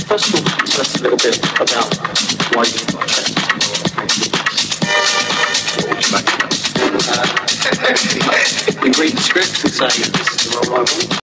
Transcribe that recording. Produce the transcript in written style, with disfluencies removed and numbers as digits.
first of all, tell us a little bit about why you got attracted to What would you make of that? we read the script and say, this is the role I want.